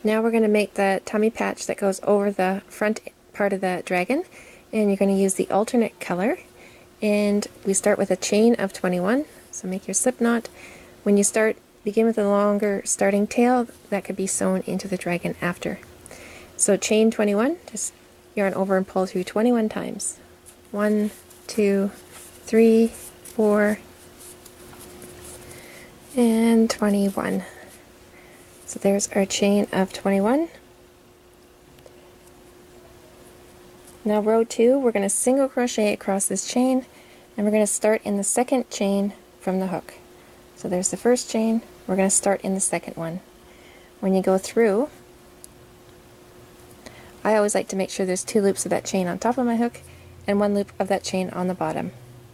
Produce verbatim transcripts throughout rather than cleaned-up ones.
Now we're going to make the tummy patch that goes over the front part of the dragon, and you're going to use the alternate color. And we start with a chain of twenty-one, so make your slip knot. When you start, begin with a longer starting tail that could be sewn into the dragon after. So chain twenty-one, just yarn over and pull through twenty-one times. One, two, three, four, and twenty-one. So there's our chain of twenty-one. Now row two, we're going to single crochet across this chain, and we're going to start in the second chain from the hook. So there's the first chain, we're going to start in the second one. When you go through, I always like to make sure there's two loops of that chain on top of my hook and one loop of that chain on the bottom.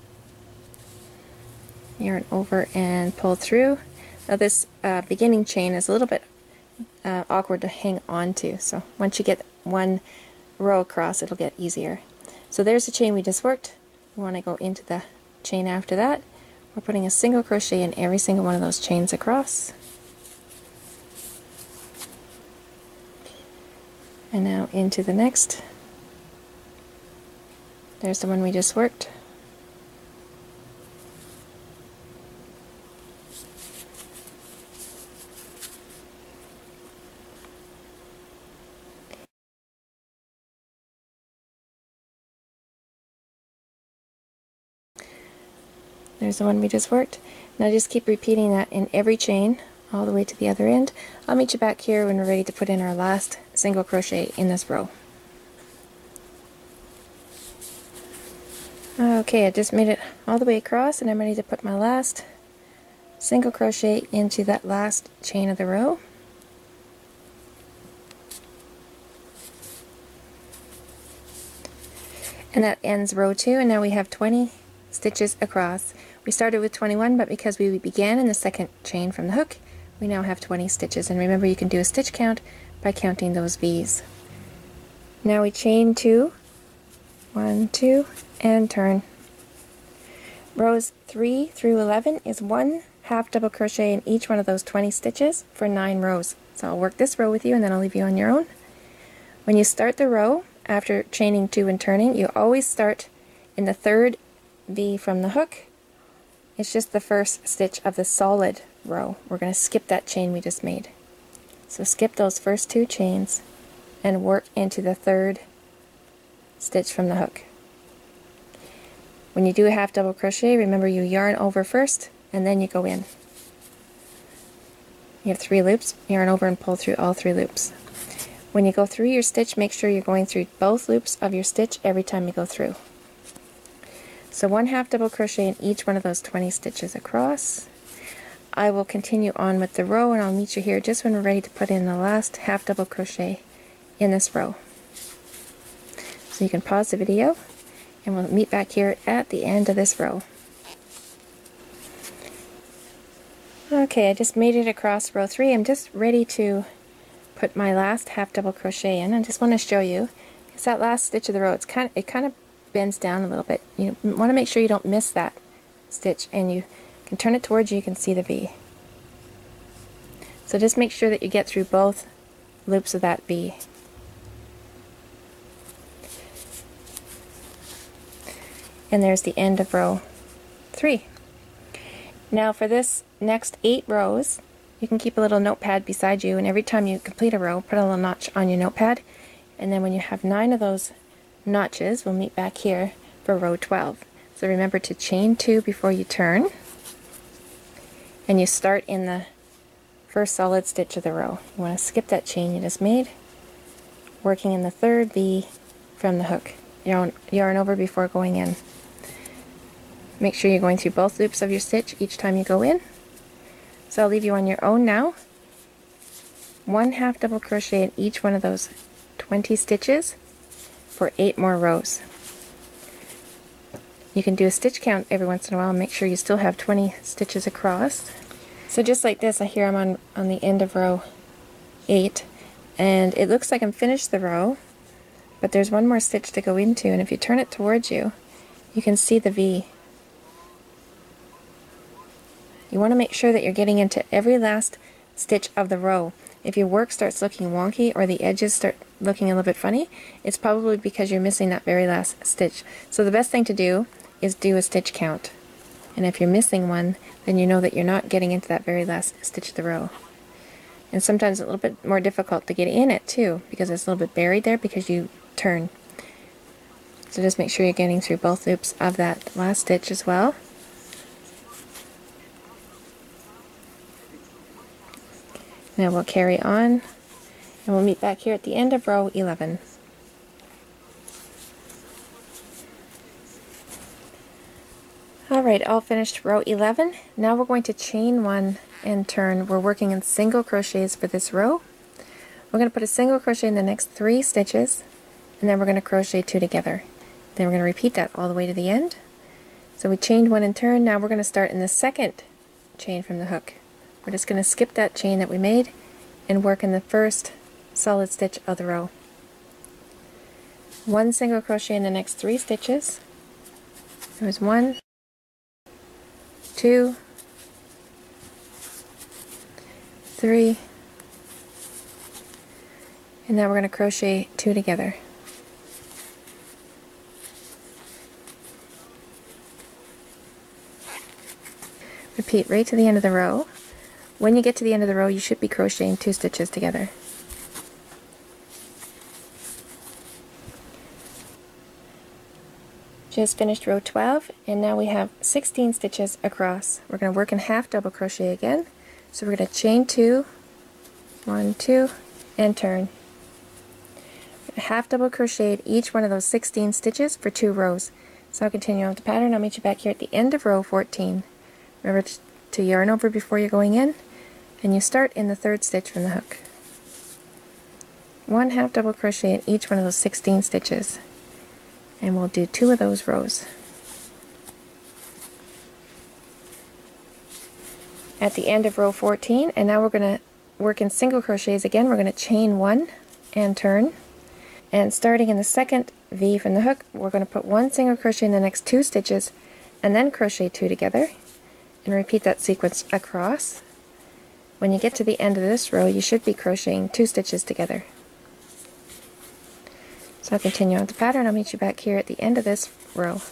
Yarn over and pull through. Now this uh, beginning chain is a little bit uh, awkward to hang on to, so once you get one row across it'll get easier. So there's the chain we just worked. We want to go into the chain after that. We're putting a single crochet in every single one of those chains across. And now into the next. There's the one we just worked. There's the one we just worked. Now just keep repeating that in every chain all the way to the other end. I'll meet you back here when we're ready to put in our last single crochet in this row. Okay, I just made it all the way across and I'm ready to put my last single crochet into that last chain of the row. And that ends row two, and now we have twenty stitches across. We started with twenty-one, but because we began in the second chain from the hook, we now have twenty stitches. And remember, you can do a stitch count by counting those V's. Now we chain two, one, two, and turn. Rows three through eleven is one half double crochet in each one of those twenty stitches for nine rows. So I'll work this row with you and then I'll leave you on your own. When you start the row, after chaining two and turning, you always start in the third V from the hook. It's just the first stitch of the solid row. We're going to skip that chain we just made. So skip those first two chains and work into the third stitch from the hook. When you do a half double crochet, remember you yarn over first and then you go in. You have three loops, yarn over and pull through all three loops. When you go through your stitch, make sure you're going through both loops of your stitch every time you go through. So one half double crochet in each one of those twenty stitches across. I will continue on with the row and I'll meet you here just when we're ready to put in the last half double crochet in this row. So you can pause the video and we'll meet back here at the end of this row. Okay, I just made it across row three. I'm just ready to put my last half double crochet in. I just want to show you, because that last stitch of the row, it's kind of, it kind of bends down a little bit. You want to make sure you don't miss that stitch, and you can turn it towards you, you can see the V. So just make sure that you get through both loops of that V. And there's the end of row three. Now for this next eight rows, you can keep a little notepad beside you, and every time you complete a row, put a little notch on your notepad. And then when you have nine of those notches, we'll meet back here for row twelve. So remember to chain two before you turn, and you start in the first solid stitch of the row. You want to skip that chain you just made, working in the third V from the hook. Yarn, yarn over before going in. Make sure you're going through both loops of your stitch each time you go in. So I'll leave you on your own now. One half double crochet in each one of those twenty stitches for eight more rows. You can do a stitch count every once in a while and make sure you still have twenty stitches across. So just like this, I here I'm on, on the end of row eight, and it looks like I'm finished the row, but there's one more stitch to go into, and if you turn it towards you, you can see the V. You want to make sure that you're getting into every last stitch of the row. If your work starts looking wonky or the edges start looking a little bit funny, it's probably because you're missing that very last stitch. So the best thing to do is do a stitch count. And if you're missing one, then you know that you're not getting into that very last stitch of the row. And sometimes it's a little bit more difficult to get in it too, because it's a little bit buried there because you turn. So just make sure you're getting through both loops of that last stitch as well. Now we'll carry on, and we'll meet back here at the end of row eleven. Alright, all finished row eleven. Now we're going to chain one and turn. We're working in single crochets for this row. We're going to put a single crochet in the next three stitches, and then we're going to crochet two together. Then we're going to repeat that all the way to the end. So we chained one and turned. Now we're going to start in the second chain from the hook. We're just going to skip that chain that we made and work in the first solid stitch of the row. One single crochet in the next three stitches. There's one, two, three, and now we're going to crochet two together. Repeat right to the end of the row. When you get to the end of the row, you should be crocheting two stitches together. Just finished row twelve, and now we have sixteen stitches across. We're going to work in half double crochet again. So we're going to chain two, one, two, and turn. Half double crochet each one of those sixteen stitches for two rows. So I'll continue on with the pattern. I'll meet you back here at the end of row fourteen. Remember to yarn over before you're going in, and you start in the third stitch from the hook. One half double crochet in each one of those sixteen stitches, and we'll do two of those rows. At the end of row fourteen, and now we're going to work in single crochets again. We're going to chain one and turn, and starting in the second V from the hook, we're going to put one single crochet in the next two stitches, and then crochet two together, and repeat that sequence across. When you get to the end of this row, you should be crocheting two stitches together. So I'll continue on with the pattern. I'll meet you back here at the end of this row.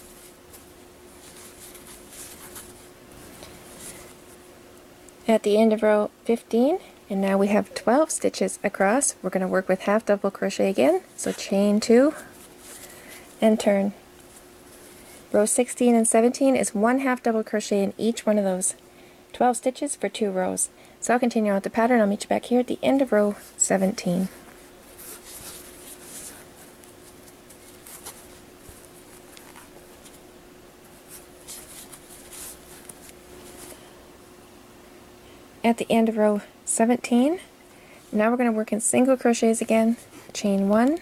At the end of row fifteen, and now we have twelve stitches across. We're going to work with half double crochet again. So chain two and turn. Row sixteen and seventeen is one half double crochet in each one of those twelve stitches for two rows. So I'll continue on with the pattern. I'll meet you back here at the end of row seventeen. At the end of row seventeen, now we're going to work in single crochets again. Chain one.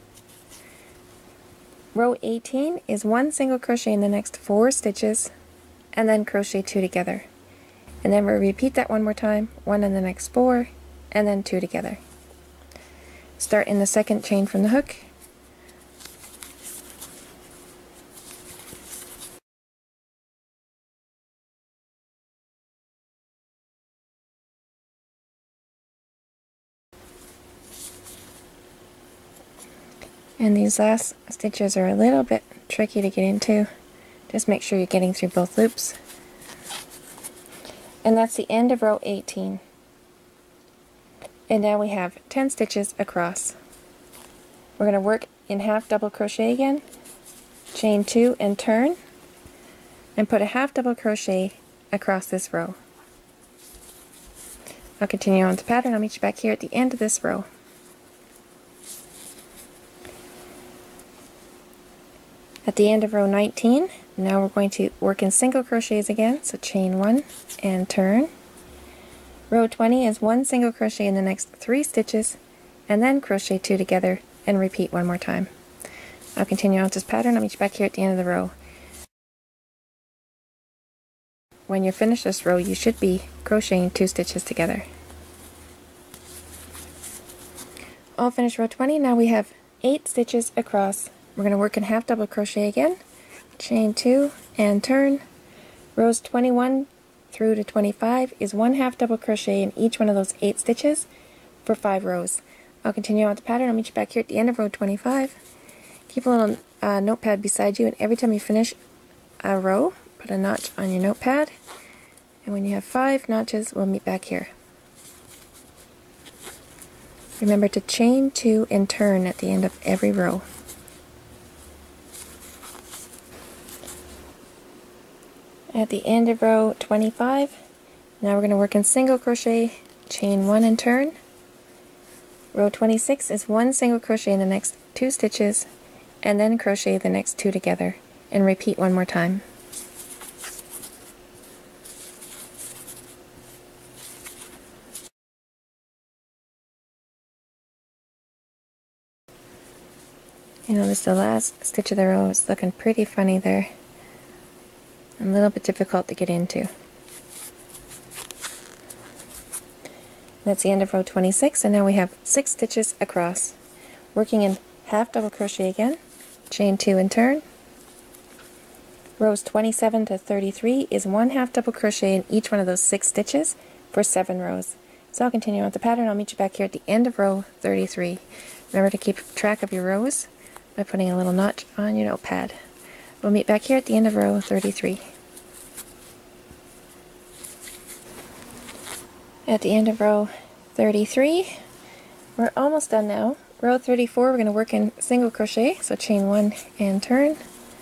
Row eighteen is one single crochet in the next four stitches, and then crochet two together. And then we'll repeat that one more time, one in the next four, and then two together. Start in the second chain from the hook. And these last stitches are a little bit tricky to get into. Just make sure you're getting through both loops. And that's the end of row eighteen. And now we have ten stitches across. We're going to work in half double crochet again, chain two and turn, and put a half double crochet across this row. I'll continue on with the pattern. I'll meet you back here at the end of this row. At the end of row nineteen, now we're going to work in single crochets again, so chain one and turn. Row twenty is one single crochet in the next three stitches, and then crochet two together, and repeat one more time. I'll continue on with this pattern. I'll meet you back here at the end of the row. When you finish this row, you should be crocheting two stitches together. All finished row twenty. Now we have eight stitches across. We're going to work in half double crochet again, chain two and turn. Rows twenty-one through to twenty-five is one half double crochet in each one of those eight stitches, for five rows. I'll continue on with the pattern. I'll meet you back here at the end of row twenty-five. Keep a little uh, notepad beside you, and every time you finish a row, put a notch on your notepad. And when you have five notches, we'll meet back here. Remember to chain two and turn at the end of every row. At the end of row twenty-five, now we're going to work in single crochet, chain one and turn. Row twenty-six is one single crochet in the next two stitches, and then crochet the next two together, and repeat one more time. You notice the last stitch of the row is looking pretty funny there. A little bit difficult to get into. That's the end of row twenty-six, and now we have six stitches across. Working in half double crochet again, chain two and turn. Rows twenty-seven to thirty-three is one half double crochet in each one of those six stitches for seven rows. So I'll continue with the pattern. I'll meet you back here at the end of row thirty-three. Remember to keep track of your rows by putting a little notch on your notepad. We'll meet back here at the end of row thirty-three. At the end of row thirty-three, we're almost done now. Row thirty-four, we're going to work in single crochet, so chain one and turn.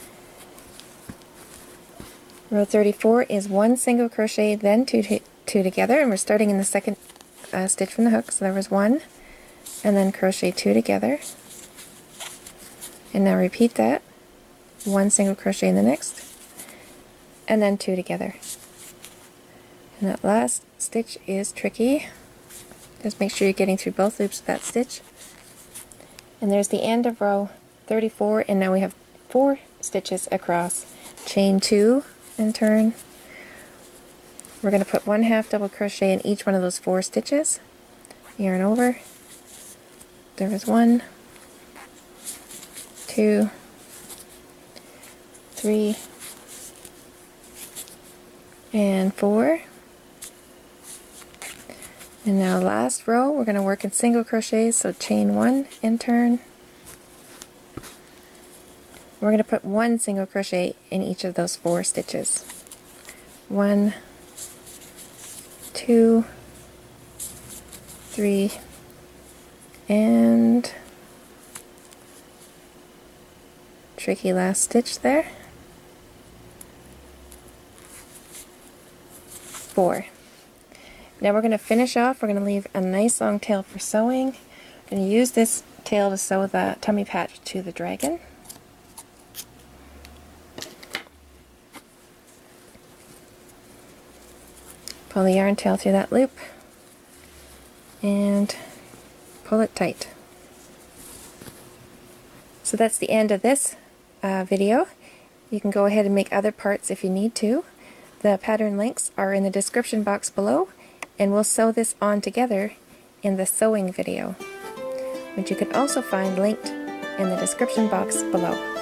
Row thirty-four is one single crochet, then two, two together, and we're starting in the second uh, stitch from the hook. So there was one, and then crochet two together. And now repeat that. One single crochet in the next, and then two together. And that last stitch is tricky. Just make sure you're getting through both loops of that stitch. And there's the end of row thirty-four, and now we have four stitches across. Chain two and turn. We're going to put one half double crochet in each one of those four stitches. Yarn over. There was one, two, three, and four. And now last row, we're going to work in single crochets, so chain one and turn. We're going to put one single crochet in each of those four stitches. One, two, three, and tricky last stitch there. Four. Now we're going to finish off. We're going to leave a nice long tail for sewing. I'm going to use this tail to sew the tummy patch to the dragon. Pull the yarn tail through that loop and pull it tight. So that's the end of this uh, video. You can go ahead and make other parts if you need to. The pattern links are in the description box below, and we'll sew this on together in the sewing video, which you can also find linked in the description box below.